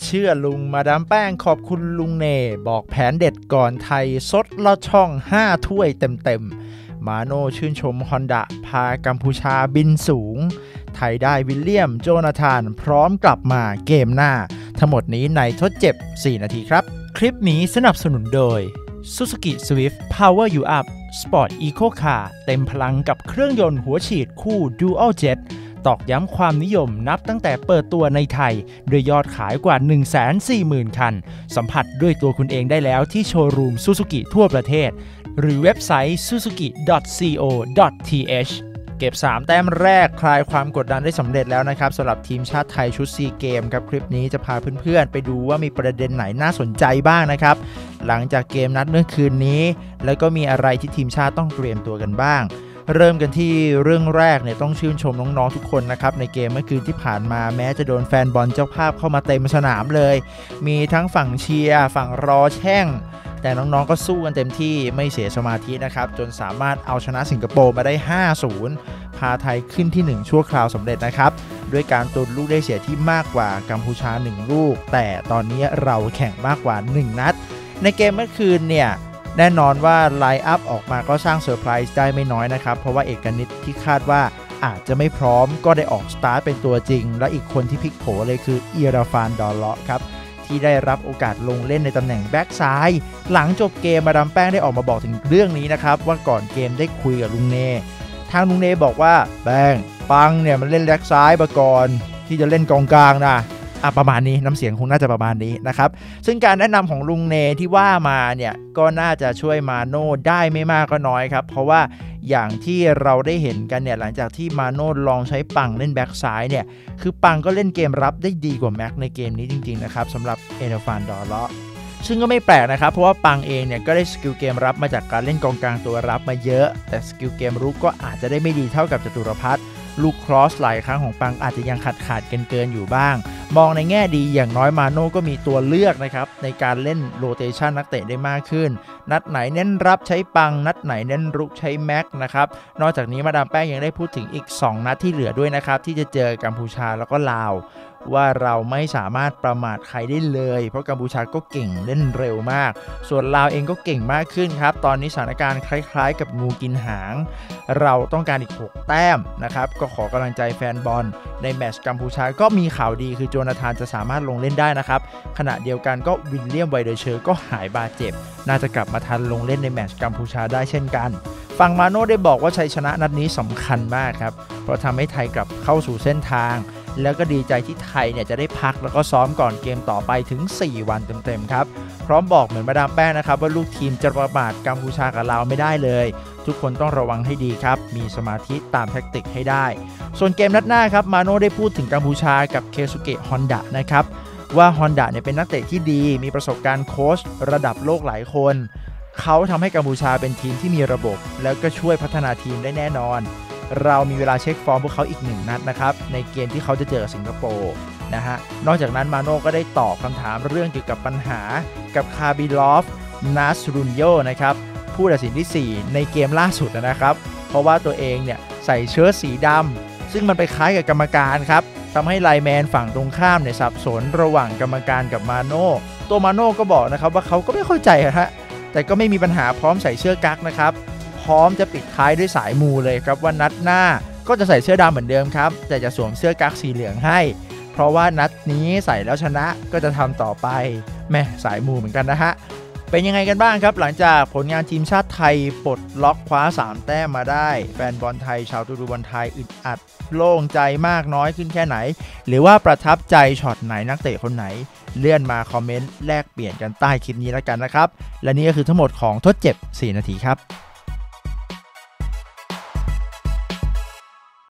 เชื่อลุงมาดามแป้งขอบคุณลุงเนบอกแผนเด็ดก่อนไทยซดลอดช่อง5ถ้วยเต็มๆมาโน่ชื่นชมฮอนดะพากัมพูชาบินสูงไทยได้วิลเลียมโจนาธานพร้อมกลับมาเกมหน้าทั้งหมดนี้ในทดเจ็บ4นาทีครับคลิปนี้สนับสนุนโดย Suzuki Swift Power You Up Sport Eco Car เต็มพลังกับเครื่องยนต์หัวฉีดคู่ Dual Jet ตอกย้ำความนิยมนับตั้งแต่เปิดตัวในไทยด้วยยอดขายกว่า 140,000 คันสัมผัสด้วยตัวคุณเองได้แล้วที่โชว์รูม Suzuki ทั่วประเทศหรือเว็บไซต์ suzuki.co.th เก็บ3แต้มแรกคลายความกดดันได้สำเร็จแล้วนะครับสำหรับทีมชาติไทยชุดซีเกมครับคลิปนี้จะพาเพื่อนๆไปดูว่ามีประเด็นไหนน่าสนใจบ้างนะครับหลังจากเกมนัดเมื่อคืนนี้แล้วก็มีอะไรที่ทีมชาติต้องเตรียมตัวกันบ้างเริ่มกันที่เรื่องแรกเนี่ยต้องชื่นชมน้องๆทุกคนนะครับในเกมเมื่อคืนที่ผ่านมาแม้จะโดนแฟนบอลเจ้าภาพเข้ามาเต็มสนามเลยมีทั้งฝั่งเชียร์ฝั่งรอแช่งแต่น้องๆก็สู้กันเต็มที่ไม่เสียสมาธินะครับจนสามารถเอาชนะสิงคโปร์มาได้ 5-0 พาไทยขึ้นที่1ชั่วคราวสำเร็จนะครับด้วยการตุนลูกได้เสียที่มากกว่ากัมพูชา1ลูกแต่ตอนนี้เราแข่งมากกว่า1นัดในเกมเมื่อคืนเนี่ยแน่นอนว่าไลน์อัพออกมาก็สร้างเซอร์ไพรส์ได้ไม่น้อยนะครับเพราะว่าเอกนิตที่คาดว่าอาจจะไม่พร้อมก็ได้ออกสตาร์ทเป็นตัวจริงและอีกคนที่พลิกโผเลยคืออิราฟานดอลเลาะครับที่ได้รับโอกาสลงเล่นในตำแหน่งแบ็กซ้ายหลังจบเกมมาดามแป้งได้ออกมาบอกถึงเรื่องนี้นะครับว่าก่อนเกมได้คุยกับลุงเนทางลุงเนบอกว่าแป้งปังเนี่ยมันเล่นแบ็กซ้ายมาก่อนที่จะเล่นกองกลางนะประมาณนี้น้ำเสียงคงน่าจะประมาณนี้นะครับซึ่งการแนะนำของลุงเนที่ว่ามาเนี่ยก็น่าจะช่วยมาโน่ได้ไม่มากก็น้อยครับเพราะว่าอย่างที่เราได้เห็นกันเนี่ยหลังจากที่มาโน่ลองใช้ปังเล่นแบ็กซ้ายเนี่ยคือปังก็เล่นเกมรับได้ดีกว่าแม็กในเกมนี้จริงๆนะครับสำหรับเอเนฟานดอลเลาะซึ่งก็ไม่แปลกนะครับเพราะว่าปังเองเนี่ยก็ได้สกิลเกมรับมาจากการเล่นกองกลางตัวรับมาเยอะแต่สกิลเกมรุกก็อาจจะได้ไม่ดีเท่ากับจตุรพัฒน์ลูกครอสหลายครั้งของปังอาจจะยังขาดเกินอยู่บ้างมองในแง่ดีอย่างน้อยมาโน่ก็มีตัวเลือกนะครับในการเล่นโรเตชันนักเตะได้มากขึ้นนัดไหนเน้นรับใช้ปังนัดไหนเน้นรุกใช้แม็กนะครับนอกจากนี้มาดามแป้งยังได้พูดถึงอีก2นัดที่เหลือด้วยนะครับที่จะเจอกัมพูชาแล้วก็ลาวว่าเราไม่สามารถประมาทใครได้เลยเพราะกัมพูชาก็เก่งเล่นเร็วมากส่วนลาวเองก็เก่งมากขึ้นครับตอนนี้สถานการณ์คล้ายๆกับงูกินหางเราต้องการอีก6แต้มนะครับก็ขอกำลังใจแฟนบอลในแมตช์กัมพูชาก็มีข่าวดีคือโจนาธานจะสามารถลงเล่นได้นะครับขณะเดียวกันก็วิลเลียมไวเดอร์เชอร์ก็หายบาดเจ็บน่าจะกลับมาทันลงเล่นในแมตช์กัมพูชาได้เช่นกันฝั่งมาโน่ได้บอกว่าชัยชนะนัดนี้สำคัญมากครับเพราะทำให้ไทยกลับเข้าสู่เส้นทางแล้วก็ดีใจที่ไทยเนี่ยจะได้พักแล้วก็ซ้อมก่อนเกมต่อไปถึง4วันเต็มๆครับพร้อมบอกเหมือนมาดามแป้งนะครับว่าลูกทีมจะประมาทกัมพูชากับลาวไม่ได้เลยทุกคนต้องระวังให้ดีครับมีสมาธิตามแทคติกให้ได้ส่วนเกมนัดหน้าครับมาโน่ได้พูดถึงกัมพูชากับเคซุเกะฮอนดะนะครับว่าฮอนดะเนี่ยเป็นนักเตะที่ดีมีประสบการณ์โค้ชระดับโลกหลายคนเขาทำให้กัมพูชาเป็นทีมที่มีระบบแล้วก็ช่วยพัฒนาทีมได้แน่นอนเรามีเวลาเช็คฟอร์มพวกเขาอีก1นัดนะครับในเกมที่เขาจะเจอกับสิงคโปร์นะฮะนอกจากนั้นมาโน่ก็ได้ตอบคำถามเรื่องเกี่ยวกับปัญหากับคาบิลอฟนาสรุนโยนะครับผู้ตัดสินที่4ในเกมล่าสุดนะครับเพราะว่าตัวเองเนี่ยใส่เชิ้ตสีดำซึ่งมันไปคล้ายกับกรรมการครับทำให้ไลน์แมนฝั่งตรงข้ามเนี่ยสับสนระหว่างกรรมการกับมาโน่ตัวมาโน่ก็บอกนะครับว่าเขาก็ไม่เข้าใจฮะแต่ก็ไม่มีปัญหาพร้อมใส่เสื้อกั๊กนะครับพร้อมจะปิดท้ายด้วยสายมูเลยครับว่านัดหน้าก็จะใส่เสื้อดำเหมือนเดิมครับแต่จะสวมเสื้อกั๊กสีเหลืองให้เพราะว่านัดนี้ใส่แล้วชนะก็จะทำต่อไปแม่สายมูเหมือนกันนะฮะเป็นยังไงกันบ้างครับหลังจากผลงานทีมชาติไทยปลดล็อกคว้า3แต้มมาได้แฟนบอลไทยชาวตูดูบอลไทยอึดอัดโล่งใจมากน้อยขึ้นแค่ไหนหรือว่าประทับใจช็อตไหนนักเตะคนไหนเลื่อนมาคอมเมนต์แลกเปลี่ยนกันใต้คลิปนี้แล้วกันนะครับและนี่ก็คือทั้งหมดของทดเจ็บ4นาทีครับ